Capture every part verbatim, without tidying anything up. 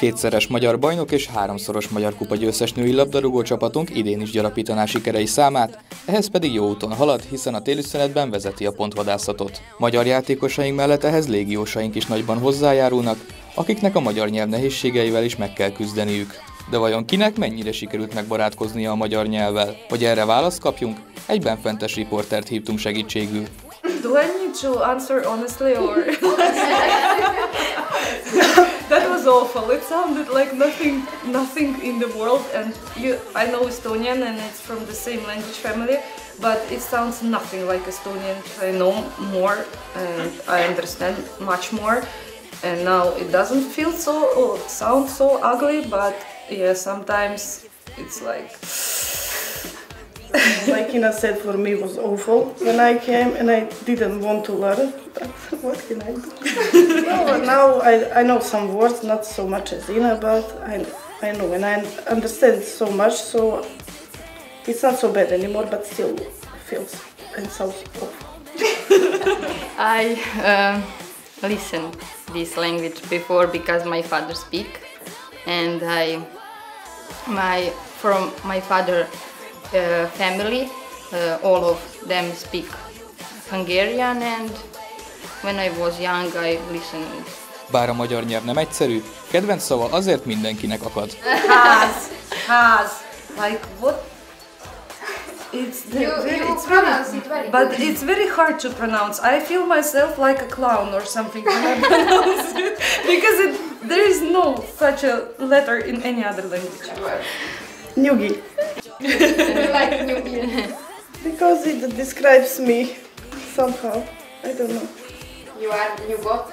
Kétszeres magyar bajnok és háromszoros magyar kupa győztes női labdarúgó csapatunk idén is gyarapítaná sikerei számát, ehhez pedig jó úton halad, hiszen a téli szünetben vezeti a pontvadászatot. Magyar játékosaink mellett ehhez légiósaink is nagyban hozzájárulnak, akiknek a magyar nyelv nehézségeivel is meg kell küzdeniük. De vajon kinek mennyire sikerült megbarátkoznia a magyar nyelvvel? Hogy erre választ kapjunk, egy benfentes riportert hívtunk segítségül. Do I need to answer honestly or... That was awful. It sounded like nothing, nothing in the world. And you, I know Estonian, and it's from the same language family, but it sounds nothing like Estonian. I know more, and I understand much more. And now it doesn't feel so, oh, sound so ugly, but yeah, sometimes it's like. Like Ina said, for me it was awful when I came, and I didn't want to learn, but what can I do? Well, now I, I know some words, not so much as Ina, but I, I know and I understand so much, so it's not so bad anymore, but still feels and sounds awful. I uh, listened this language before because my father speak, and I, my from my father. Uh, family, uh, all of them speak Hungarian, and when I was young I listened. Bár a magyar nyelv nem egyszerű, kedvenc szava azért mindenkinek akad. Ház, ház, like what? It's the, you, very, you it's pronounce very, it very but good. it's very hard to pronounce. I feel myself like a clown or something when I pronounce it because it, there is no such a letter in any other language. Nyugi. You like Nyugi? Because it describes me somehow. I don't know. You are Nyugot?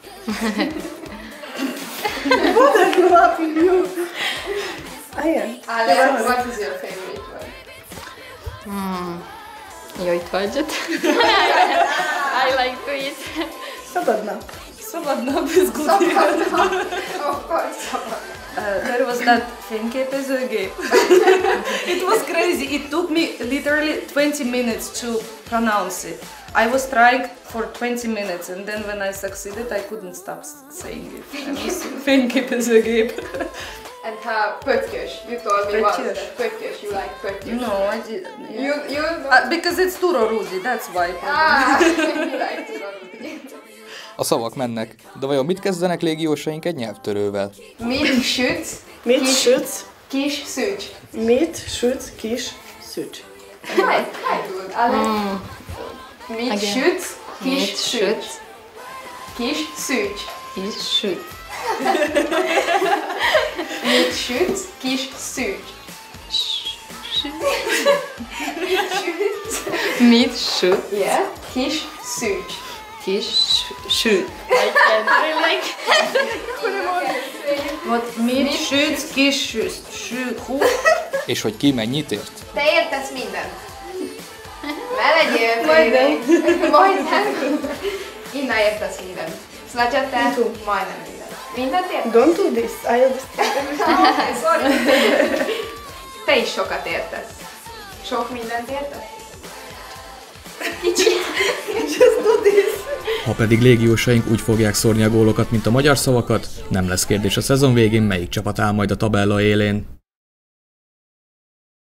What are you laughing you? I am. Ale, what is your favorite one? Mm. Jajt vagyot. I like to eat. Szabadnap. Szabadnap is good. Szabadnap. Of course, szabadnap. Uh, there was that fényképezőgép. It was crazy. It took me literally twenty minutes to pronounce it. I was trying for twenty minutes, and then when I succeeded, I couldn't stop saying it. Fényképezőgép. And how pöttyös? You told me once Pöttyös. that pöttyös, you like pöttyös. No, I didn't. You, you Uh, because it's Turorudi, that's why. Ah, you like Turorudi. A szavak mennek, de vajon mit kezdenek légiósaink egy nyelvtörővel? Mit sütsz? Mit Kis- sütsz? Kis szücs. Mit sütsz? Kis szücs. Kaj, kaj tudod, ale... Mit Again. sütsz? Kis Mit szücs. sütsz? Kis szücs. Kis süt. Mit sütsz? Kis szücs. Mit süt? Yeah. Kis szücs. Kis süt. I can't really. What? Mit sütsz, kis sütsz, sü, hú. És hogy ki mennyit ért? Te értesz mindent. Ne legyél Majdnem. Majdnem. Inna értesz mindent. Szlatya, te majdnem mindent. Mindent értesz? Don't do this. I understand. Okay, sorry. Te is sokat értesz. Sok mindent értesz? Kicsi. Just do this. Ha pedig légiósaink úgy fogják szórni a gólokat, mint a magyar szavakat, nem lesz kérdés a szezon végén, melyik csapat áll majd a tabella élén.